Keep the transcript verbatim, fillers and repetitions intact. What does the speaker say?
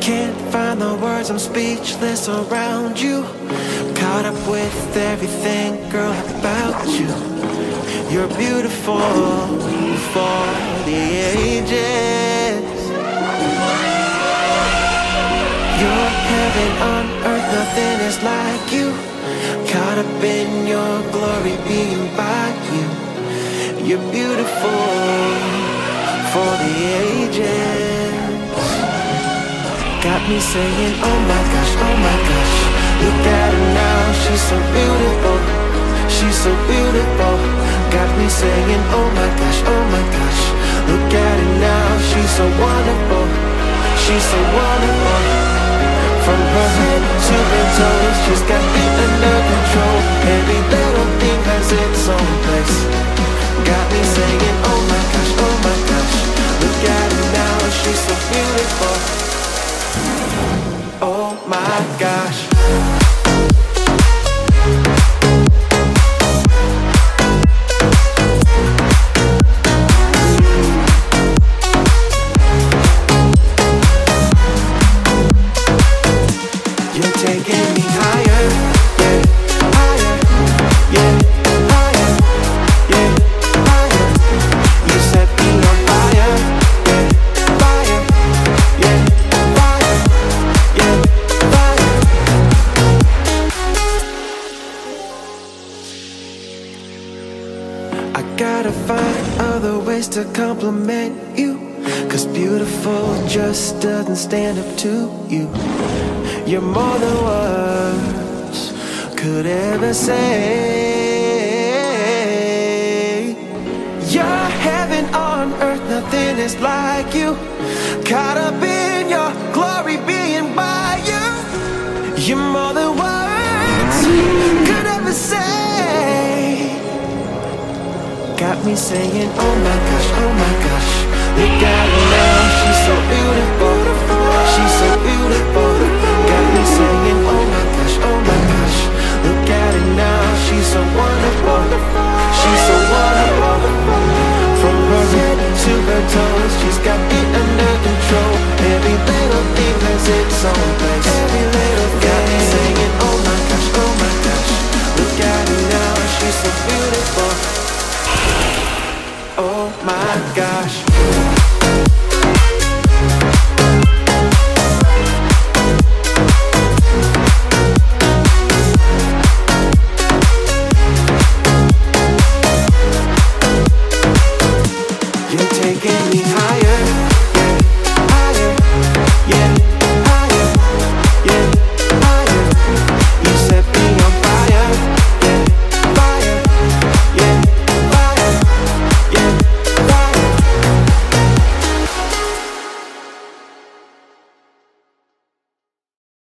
Can't find the words, I'm speechless around you. Caught up with everything, girl, about you. You're beautiful for the ages. You're heaven on earth, nothing is like you. Caught up in your glory, being by you. You're beautiful for the ages. Got me saying, oh my gosh, oh my gosh. Look at her now, she's so beautiful. She's so beautiful. Got me saying, oh my gosh, oh my gosh. Look at her now, she's so wonderful. She's so wonderful. From her head to her toes, she's got me under control. Every little thing has its own place. Got me saying, oh my gosh, oh my gosh. Look at her now, she's so beautiful. Oh my gosh. You're taking me higher, yeah, higher, yeah, higher, yeah, higher. You set me on fire, yeah, fire, yeah, fire, yeah, fire. I gotta find other ways to compliment you, 'cause beautiful just doesn't stand up to you. You're more than words could ever say. You're heaven on earth, nothing is like you. Caught up in your glory, being by you. You're more than words could ever say. Got me saying, oh my gosh, oh my gosh. Look at her now, she's so beautiful. She's so beautiful. Got me saying, oh my gosh, oh my gosh. Look at her now, she's so wonderful. She's so wonderful. From her head to her toes, she's got